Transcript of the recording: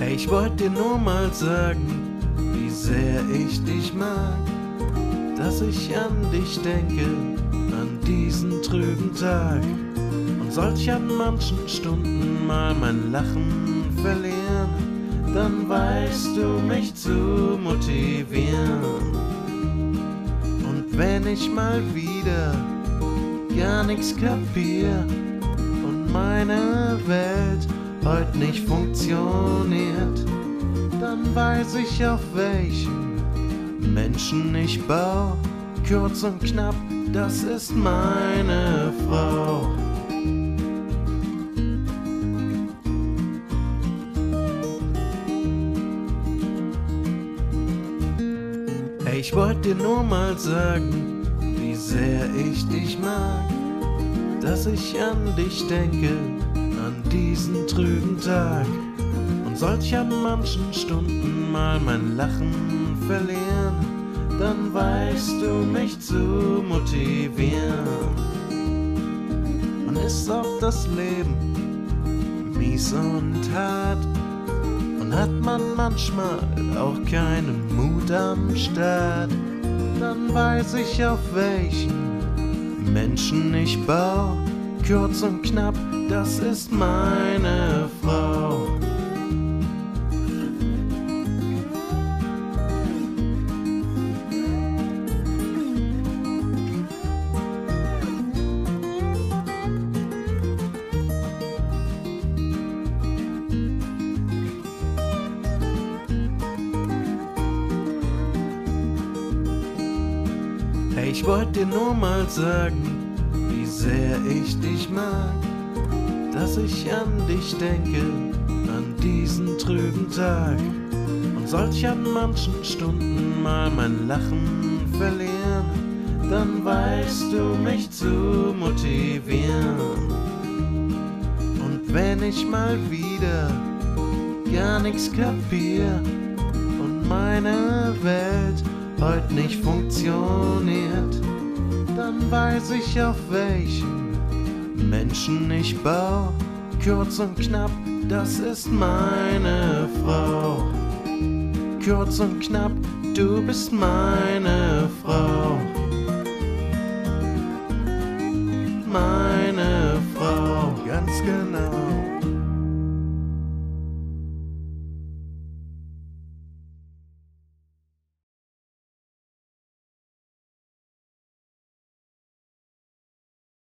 Hey, ich wollte dir nur mal sagen, wie sehr ich dich mag, dass ich an dich denke, an diesen trüben Tag. Und sollte ich an manchen Stunden mal mein Lachen verlieren, dann weißt du mich zu motivieren. Und wenn ich mal wieder gar nichts kapier und meine Welt heute nicht funktioniert, dann weiß ich, auf welchen Menschen ich bau. Kurz und knapp, das ist meine Frau. Hey, ich wollte dir nur mal sagen, wie sehr ich dich mag, dass ich an dich denke, an diesen trüben Tag. Und sollte ich an manchen Stunden mal mein Lachen verlieren, dann weißt du mich zu motivieren. Und ist auch das Leben mies und hart, und hat man manchmal auch keinen Mut am Start, dann weiß ich, auf welchen Menschen ich bau. Kurz und knapp, das ist meine Frau. Hey, ich wollte dir nur mal sagen, wie sehr ich dich mag, dass ich an dich denke, an diesen trüben Tag. Und sollte ich an manchen Stunden mal mein Lachen verlieren, dann weißt du mich zu motivieren. Und wenn ich mal wieder gar nichts kapier und meine Welt heute nicht funktioniert, dann weiß ich, auf welchen Menschen ich bau. Kurz und knapp, das ist meine Frau. Kurz und knapp, du bist meine Frau. Meine Frau, ganz genau.